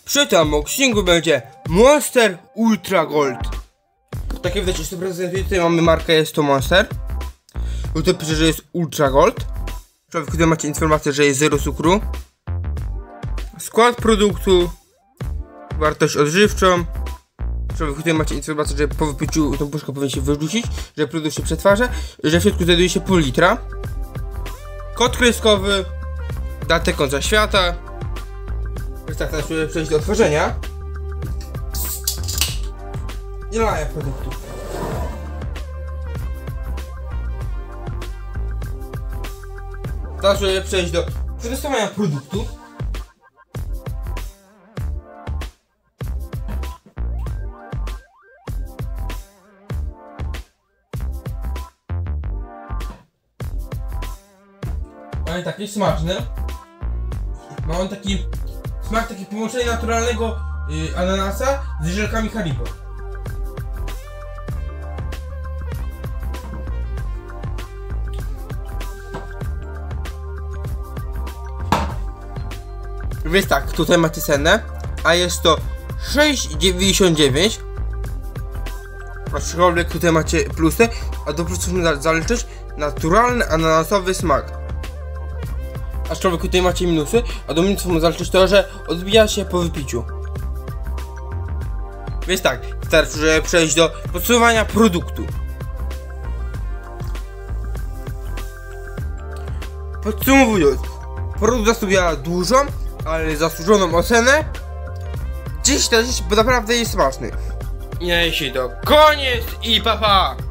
Przy tym unboxingu będzie Monster Ultra Gold. Takie widać, że to prezentuje. Tutaj mamy markę, jest to Monster. Tutaj pisze, że jest Ultra Gold. Tutaj macie informację, że jest 0 cukru. Skład produktu. Wartość odżywczą. Tutaj macie informację, że po wypiciu tą puszkę powinien się wyrzucić, że produkt się przetwarza, że w środku znajduje się pół litra. Kod kreskowy. Datę końca świata. Więc tak, teraz przejść do otworzenia. Nie ma produktu. Teraz przejść do przetestowania produktu. Mamy taki smaczny. Mamy taki smak, taki połączenie naturalnego ananasa z żelkami Haribo. Więc tak, tutaj macie cenę, a jest to 6,99. Aczkolwiek tutaj macie plusy, a do plusów można zaliczyć naturalny ananasowy smak. Aczkolwiek tutaj macie minusy, a do minusów można zaliczyć to, że odbija się po wypiciu. Więc tak, teraz żeby przejść do podsumowania produktu. Podsumowując, produkt zasługuje dużą, ale zasłużoną ocenę. 10 na 10, bo naprawdę jest smaczny. I na dzisiaj to koniec i pa pa!